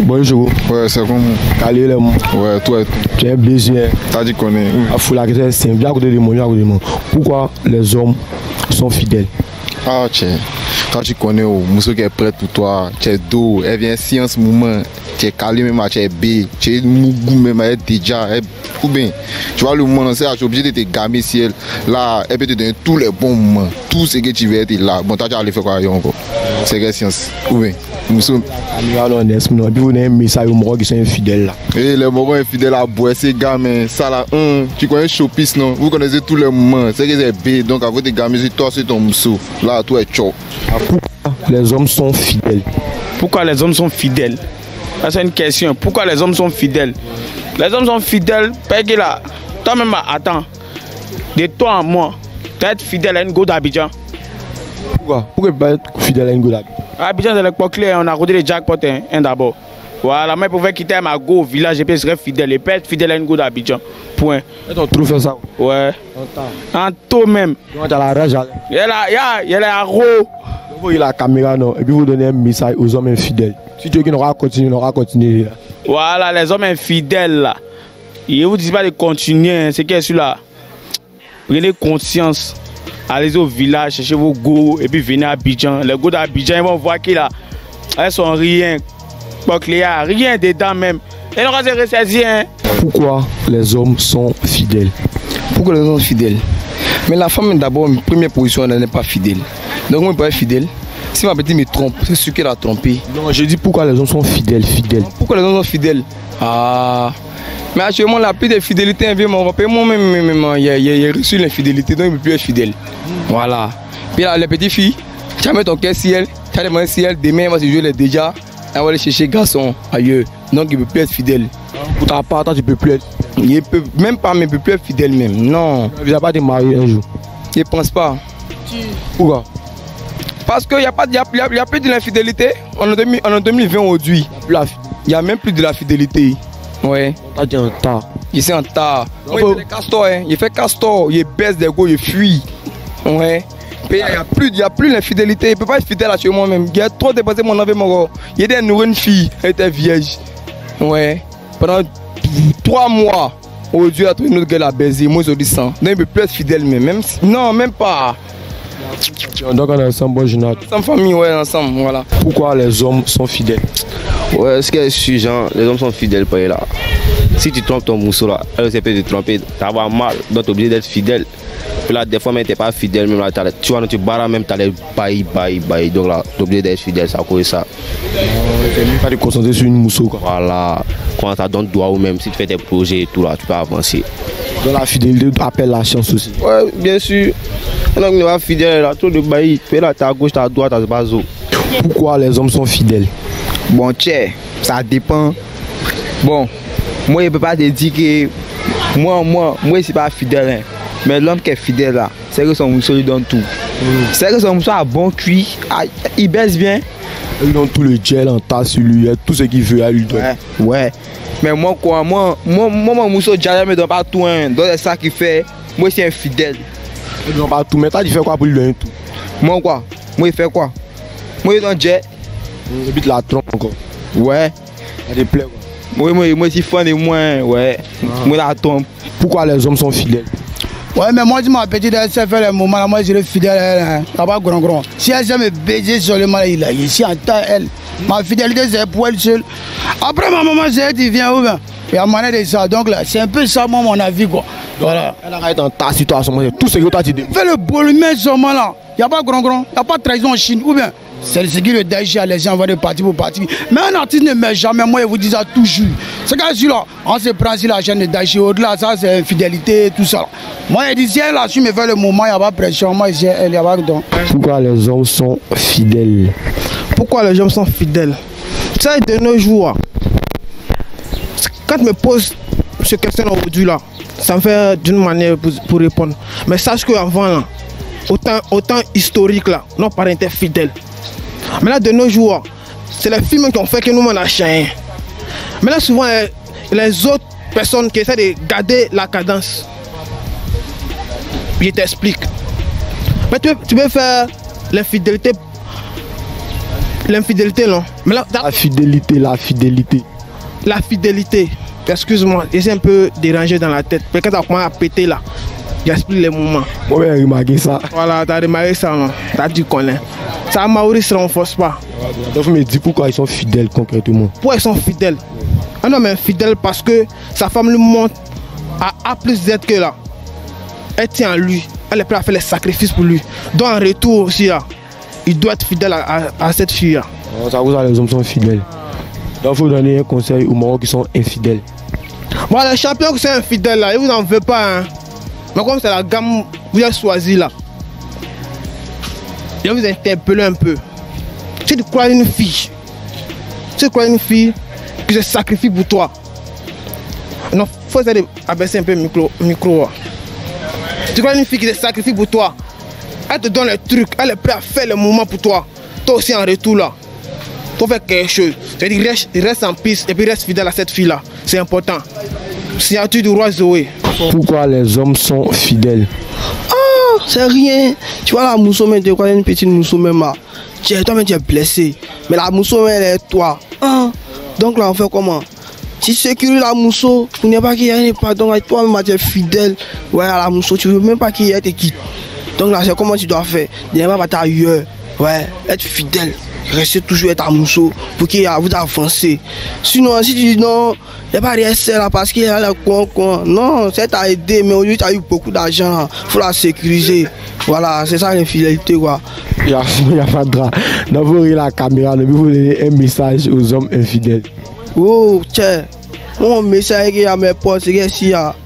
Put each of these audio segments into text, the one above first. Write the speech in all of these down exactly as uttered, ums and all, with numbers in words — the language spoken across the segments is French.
Bonjour. Ouais, c'est comme. Calé les mots. Ouais, toi. Tu es besoin. T'as dit qu'on est. À Foula, c'est bien à côté de moi, à côté de moi. Pourquoi les hommes sont fidèles? Ah, tiens. Quand tu connais, oh, Mousso qui est prêt pour toi, tu es dos, elle vient si en ce moment, tu es calé même, tu es bé, tu es mougou même, elle est déjà, elle, ou bien, tu vois le moment, tu es obligé de te gamer si elle, là, elle peut te donner tous les bons moments, tout ce que tu veux être là. Bon, t'as déjà allé faire quoi encore? C'est quelle science? Ou bien, Mousso. Alors, on est, puis vous avez un message aux moraux qui sont infidèles là. Et les moraux infidèles à boire, ces gamins, ça là, hum, tu connais Chopis, non? Vous connaissez tous les moments, c'est que c'est bé, donc avant de gamer, c'est toi, c'est ton Mousso, là, toi, est chaud. Pourquoi les hommes sont fidèles? Pourquoi les hommes sont fidèles? Ça c'est une question. Pourquoi les hommes sont fidèles? Les hommes sont fidèles parce que là, toi-même, attends, de toi à moi, tu es fidèle à une go d'Abidjan. Pourquoi? Pourquoi pas être fidèle à une go d'Abidjan? Abidjan, c'est l'époque clé, on a rodé les jackpots hein, hein, d'abord. Voilà, moi je pouvais quitter ma go au village et puis je serais fidèle. Et pas être fidèle à une go d'Abidjan. Point. Et tu trouves ça? Ouais. En taux même. Donc tu as la rage. Il y a la, il y a la ro. Vous voyez la caméra, non? Et puis vous donnez un message aux hommes infidèles. Si tu veux qu'ils n'aura continué, n'aura continué. Voilà, les hommes infidèles là. Ils ne vous disent pas de continuer, c'est qu'est-ce là. Prenez conscience. Allez au village, cherchez vos go et puis venez à Abidjan. Les go d'Abidjan, ils vont voir qu'ils là. Elles sont rien. Rien dedans même. Et on va se ressaisir. Hein. Pourquoi les hommes sont fidèles? Pourquoi les hommes sont fidèles? Mais la femme d'abord, en première position, elle n'est pas fidèle. Donc moi, je ne peux pas être fidèle. Si ma petite me trompe, c'est ce qu'elle a trompé. Non, je dis pourquoi les hommes sont fidèles, fidèles. Pourquoi les hommes sont fidèles? Ah. Mais actuellement, la plus de fidélité, moi-même, il a reçu l'infidélité, donc il ne peut plus être fidèle. Voilà. Puis là, les petites filles, tu as mis ton cœur ciel, tu as demandé ciel, demain, elle va se jouer les déjà. Elle va aller chercher garçon ailleurs. Donc il ne peut plus être fidèle. Pour ta part, toi, tu ne peux plus être. Il peut même pas, mais il ne peut plus être fidèle même. Non. Il ne va pas te marier un jour. Je ne pense pas. Pourquoi? Parce qu'il n'y a, a, a plus de l'infidélité. En deux mille vingt aujourd'hui. Il n'y a même plus de la fidélité. Ouais. On dit en tas. Il est en tas. Il fait castor, hein. Il fait castor. Il baisse des go, il fuit. Ouais. Il n'y a plus, il y a plus l'infidélité. Il ne peut pas être fidèle à chez moi-même. Il a trop dépassé mon envie, mon gars. Il était nourri une fille. Elle était vierge. Ouais. Pendant trois mois. Aujourd'hui, il a trouvé une autre gueule à baiser. Moi, je dis ça. Donc, il ne peut plus être fidèle, même. même si... Non, même pas. Donc, on est ensemble, bon, Jonathan. Ensemble, famille, ouais, ensemble. Voilà. Pourquoi les hommes sont fidèles? Ouais, ce que je suis, genre, les hommes sont fidèles, pas là. Si tu trompes ton mousseau là, elle aussi peut te tromper, tu vas mal, donc tu es obligé d'être fidèle. Puis là, des fois, même tu n'es pas fidèle, même là, tu vois, tu barres même, tu as les bails, bails, bails. Donc là, tu es obligé d'être fidèle, ça cause ça. Tu n'es pas de concentrer sur une mousseau, quoi. Voilà, quand tu donnes droit ou même si tu fais tes projets et tout là, tu peux avancer. Donc la fidélité appelle la chance aussi. Ouais, bien sûr. Donc, tu es fidèle, là, tout le bail, tu es là, tu es à gauche, tu es à droite, tu es à bas. Pourquoi les hommes sont fidèles? Bon, tiens, ça dépend. Bon, moi, je ne peux pas te dire que moi, moi, moi, je ne suis pas fidèle. Hein. Mais l'homme qui est fidèle là, c'est que son mousseau lui donne tout. Mm. C'est que son mousseau a bon cuit, il baisse bien. Il donne tout le gel en tas sur lui, tout ce qu'il veut à lui donner. Ouais, ouais. Mais moi, quoi, moi, moi, moi mon mousseau ne me donne pas tout. Hein. Donc c'est ça qui fait, moi, je suis infidèle. Il ne donne pas tout, mais toi, tu fais quoi pour lui donner tout? Moi, quoi? Moi, il fait quoi? Moi, il donne jet. Il habite la trompe encore. Ouais. Il y a des plaies, quoi. Moi, moi, moi, je suis fan de moi, ouais. Ah. Moi, la trompe. Pourquoi les hommes sont fidèles? Ouais, mais moi, je ma petite, elle sait faire les moments là, moi, je suis fidèle, elle, là bas grand grand. Si elle sait me baiser sur le mal, il a ici en temps, elle. Ma fidélité, c'est pour elle seule. Après, ma maman, c'est elle qui vient, ou bien. Et à manière de ça, donc là, c'est un peu ça, moi, mon avis, quoi. Voilà. Elle arrête en ta situation, tout ce que toi tu dis. Fais le volume seulement là. Il n'y a pas grand grand, il n'y a pas de trahison en Chine, ou bien. C'est ce qui le Daïchi à les gens vont de partir pour partir. Mais un artiste ne meurt jamais, moi je vous dis ça toujours. C'est quand je là, on se prend sur la chaîne de Daïchi, au-delà, ça c'est infidélité, tout ça. Moi je dis si elle a su me faire le moment, il n'y a pas de pression, moi je elle n'y a pas de don. Pourquoi les hommes sont fidèles? Pourquoi les hommes sont fidèles? Tu sais, de nos jours, quand je me pose cette question aujourd'hui là, ça me fait d'une manière pour, pour répondre. Mais sache qu'avant là, autant, autant historique là, nos parents étaient fidèles. Mais là, de nos jours, c'est les films qui ont fait que nous, on a changé. Mais là, souvent, les autres personnes qui essaient de garder la cadence, je t'explique. Mais tu, tu peux faire les fidélités l'infidélité, non. Mais là, La fidélité, la fidélité. la fidélité, excuse-moi, j'ai un peu dérangé dans la tête. Parce que quand tu commencé à péter là, j'explique les moments. Moi, j'ai remarqué ça. Voilà, tu as remarqué ça, non. Tu as dit qu'on est. Ça, à Maurice ne renforce pas. Donc, me dis pourquoi ils sont fidèles concrètement. Pourquoi ils sont fidèles? Un homme est fidèle parce que sa femme lui montre à A plus Z que là. Elle tient à lui. Elle est prête à faire les sacrifices pour lui. Donc en retour aussi, là, il doit être fidèle à, à, à cette fille-là. Ça vous les hommes sont fidèles. Donc il faut donner un conseil aux Marocains qui sont infidèles. Bon, les champions qui sont infidèles là, ils vous en veulent pas. Hein. Mais comme c'est la gamme que vous avez choisie là, je vais vous interpeller un peu. Si tu crois une fille, si tu crois une fille qui se sacrifie pour toi, non, il faut essayer d'abaisser un peu le micro. micro. Tu crois une fille qui se sacrifie pour toi, elle te donne les trucs, elle est prête à faire le mouvement pour toi. Toi aussi en retour là, il faut faire quelque chose. C'est-à-dire reste, reste en piste et puis reste fidèle à cette fille là. C'est important. Signature du roi Zoé. Pourquoi les hommes sont fidèles? Oh, c'est rien. Tu vois la mousseau, mais tu crois une petite mousseau même là. Toi-même tu es blessé. Mais la mousseau, elle est toi. Ah. Donc là, on fait comment? Si tu sécurises la mousseau, tu n'es pas qu'il y ait pas. Donc toi-même tu es fidèle. Ouais, à la mousseau, tu ne veux même pas qu'il y ait te quitte. Donc là, c'est comment tu dois faire. Tu n'es pas partir ailleurs. Ouais, être fidèle. Rester toujours être à mousseau pour qu'il y ait à vous avancer. Sinon, si tu dis non, il n'y a pas rien à là parce qu'il y a le coin, coin. Non, c'est à aider, mais aujourd'hui, tu as eu beaucoup d'argent. Il faut la sécuriser. Voilà, c'est ça l'infidélité, quoi. Il n'y a, a pas de drap. Donc, vous voyez la caméra, vous donner un message aux hommes infidèles. Oh, tiens, mon message qui a mes potes, c'est que s'il y a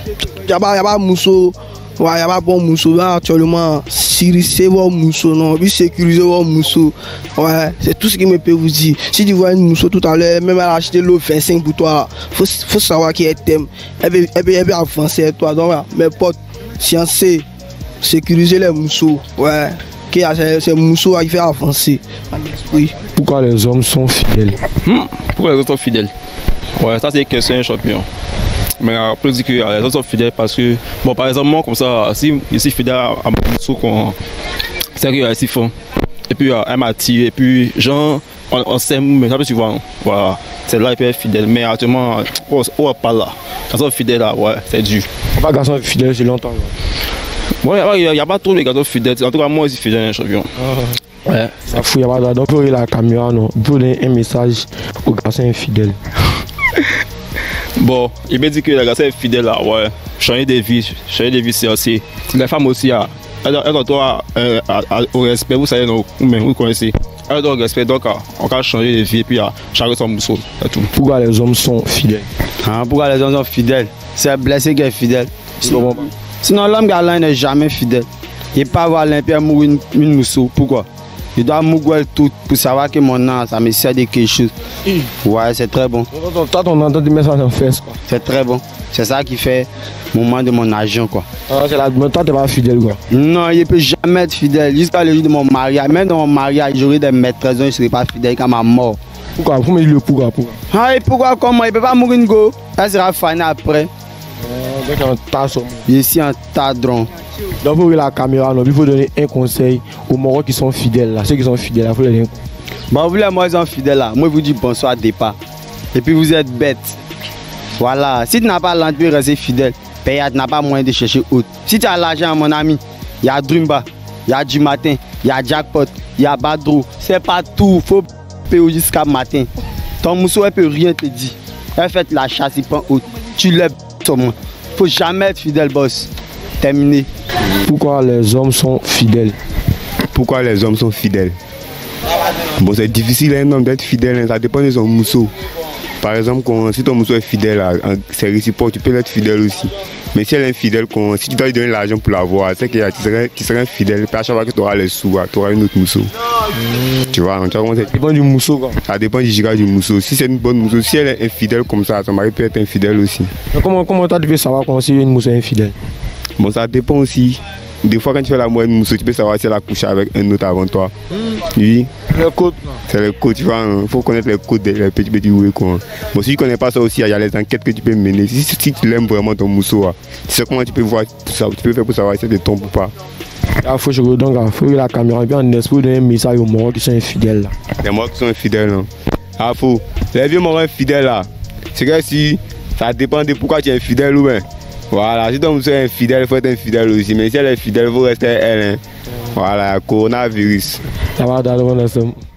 pas de mousseau, il n'y a pas bon mousseau. Là, actuellement, sérissez vos mousseaux, non, puis sécuriser vos mousseaux. Ouais, c'est tout ce qui me peut vous dire. Si tu vois une mousseau tout à l'heure, même elle a acheté l'eau vingt-cinq pour toi, il faut, faut savoir qui est thème. Elle peut, elle peut, elle peut avancer avec toi. Donc, là, mes potes, sciencés, sécuriser les mousseaux. Ouais, c'est mousseau qui fait avancer. Oui. Pourquoi les hommes sont fidèles? hmm. Pourquoi les hommes sont fidèles? Ouais, ça c'est une question un champion. Mais après, je dis que les hommes sont fidèles parce que, bon, par exemple, moi, comme ça, si je suis fidèle à mon mousseau, c'est qu'il y a six fonds. Et puis, elle m'a tiré, et puis, genre, on, on s'aime, mais ça peut, tu vois, voilà, c'est là, il peut être fidèle. Mais actuellement, on n'est pas là. Les hommes fidèles, là, ouais, c'est dur. Pas garçon fidèle, c'est longtemps. Ouais, il n'y a, a pas trop de garçons fidèles. En tout cas, moi, je suis fidèle, un champion. Ah. Ouais. Ça fout, il n'y a pas de. Donc, pour la caméra, non. Pour donner un message aux garçons infidèles. Bon, il m'a dit que les garçons fidèles, là, ouais, changer de vie, changer de vie, c'est aussi. Les femmes aussi, elles ont droit au respect, vous savez, vous, vous connaissez. Elles ont droit au respect, donc on peut changer de vie et puis changer son mousseau. Pourquoi les hommes sont fidèles? Ah, pourquoi les hommes sont fidèles? C'est blessé qui est fidèle. Sinon, sinon l'homme galant n'est jamais fidèle. Il ne peut pas avoir l'impier mourir une, une mousseau. Pourquoi? Il doit mourir tout pour savoir que mon âme, ça me sert de quelque chose. Mm. Ouais, c'est très bon. Toi, ton entend, tu mets ça en face, quoi. C'est très bon. C'est ça qui fait le moment de mon argent, quoi. Ah, c'est la... Mais toi, tu n'es pas fidèle, quoi. Non, il ne peut jamais être fidèle. Jusqu'à le jour de mon mariage. Même dans mon mariage, j'aurai des maîtresses, je ne serai pas fidèle qu'à ma mort. Pourquoi? Vous me dites le pourquoi? Pourquoi? Ah, et pourquoi? Comment? Il ne peut pas mourir une go. Elle sera fanée après. Euh, donc, un tas. Je suis un tadron. Donc, vous voyez la caméra, non, il faut donner un conseil aux Marocains qui sont fidèles, là. Ceux qui sont fidèles, il faut les donner. Bon, vous, les moi, ils sont fidèles, là. Moi, je vous dis bonsoir, départ. Et puis, vous êtes bêtes. Voilà. Si tu n'as pas l'envie de rester fidèle, tu n'as pas moyen de chercher autre. Si tu as l'argent, mon ami, il y a Drumba, il y a du matin, il y a Jackpot, il y a Badro. C'est pas tout. Il faut payer jusqu'à matin. Ton mousseau, elle peut rien te dire. Elle fait la chasse, il prend autre. Tu lèves sur moi. Il ne faut jamais être fidèle, boss. Terminé. Pourquoi les hommes sont fidèles? Pourquoi les hommes sont fidèles? Bon, c'est difficile à un homme d'être fidèle, hein, ça dépend de son mousseau. Par exemple, quand, si ton mousseau est fidèle, c'est réciproque, tu peux l'être fidèle aussi. Mais si elle est infidèle, quand, si tu dois lui donner l'argent pour l'avoir, c'est que tu serais, tu serais infidèle, puis à chaque fois que tu auras les sous, tu auras une autre mousseau. Mmh. Tu vois, tu vois, ça dépend du mousseau, quoi. Ça dépend du giga du mousseau. Si c'est une bonne mousseau, si elle est infidèle comme ça, son mari peut être infidèle aussi. Mais comment, comment tu peux savoir quand c'est une mousseau infidèle? Bon, ça dépend aussi. Des fois, quand tu fais la moelle mousseau, tu peux savoir si elle a couché avec un autre avant toi. Mmh. Oui. Les codes. C'est les codes, tu vois. Il faut connaître les codes des petits petits ouais, quoi. Bon, si tu ne connais pas ça aussi, il y a les enquêtes que tu peux mener. Si, si tu l'aimes vraiment ton mousseau, tu sais comment tu peux voir, tu peux faire pour savoir si c'est de ton ou pas. Il faut que donc il faut que la caméra bien en esprit donner un message aux morts qui sont infidèles là. Les morts qui sont infidèles là. Ah faut. Les vieux morts infidèles là. C'est que si ça dépend de pourquoi tu es infidèle ou bien. Voilà, si ton monsieur est infidèle, il faut être infidèle aussi. Mais si elle est fidèle, il faut rester elle. Hein. Voilà, coronavirus. Ça va dans le monde ensemble.